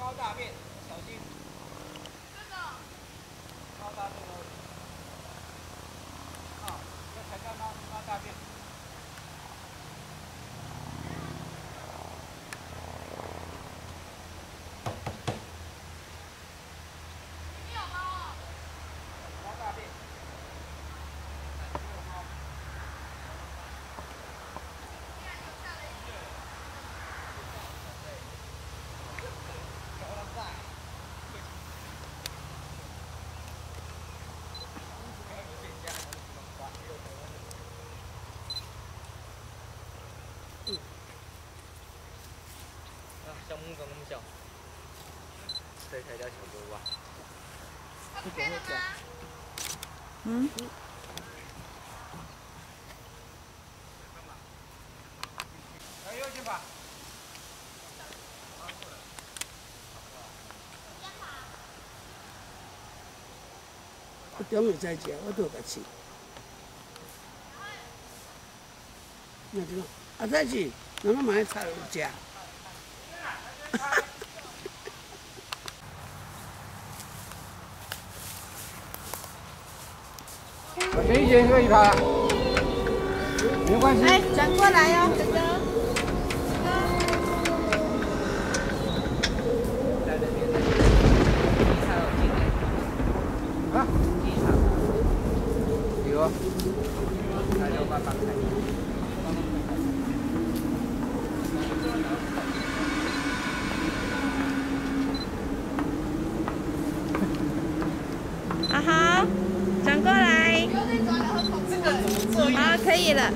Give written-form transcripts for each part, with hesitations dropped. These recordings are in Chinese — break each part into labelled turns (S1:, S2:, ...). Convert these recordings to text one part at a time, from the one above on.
S1: 猫大便，小心。
S2: 这个。
S1: 猫大便哦。啊，要踩到猫大便。
S2: 里面有猫啊。
S1: 猫大便。
S2: 竟然留下了一个。
S1: 啊，小母狗那么小，这才叫小狗吧？
S2: 它不开了吗？
S3: 嗯。
S1: 来右去吧。
S3: 我中午在食，我都有甲吃。那这种，啊，再是，咱们买菜有食。
S1: 前一节可以爬，没关系。
S2: 哎，转过来哟，哥哥。
S1: 啊，有，还有办法开。
S4: 啊好，转过来。
S2: 不要再转了，很恐怖。
S4: 好，可以了。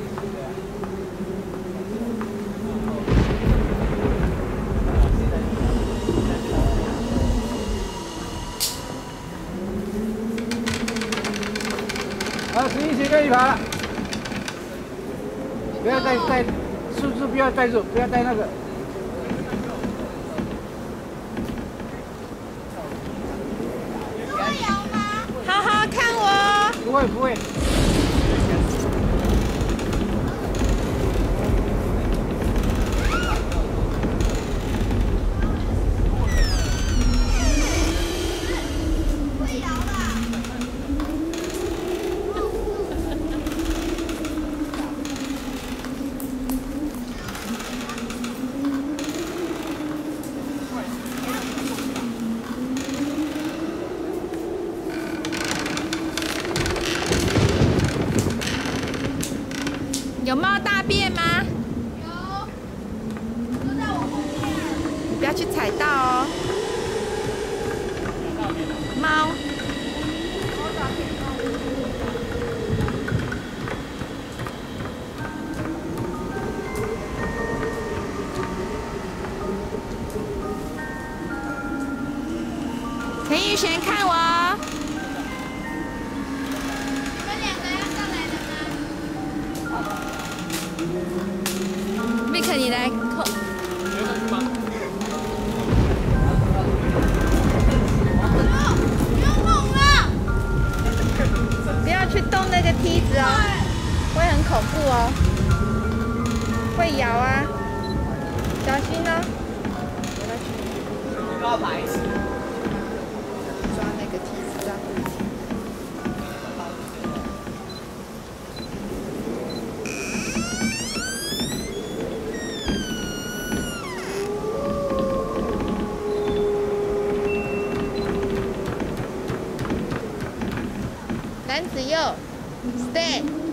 S1: 好，11节可以爬了，不要带数字，不要带住，不要带那个。
S2: 会摇吗？
S4: 好好看我。
S1: 不会不会。
S2: 会摇啦。
S4: 有猫大便吗？
S2: 有。都在我后面。
S4: 你不要去踩到哦。猫。陈玉璇，看我。
S2: 你们两个要上来了吗
S4: Vic， 你来扣。
S2: 不要猛了。
S4: 不要去动那个梯子哦，会很恐怖哦，会摇啊，小心哦。
S1: 不要爬一次。
S4: 抓那个梯子，抓那个梯子。男子右 ，stand。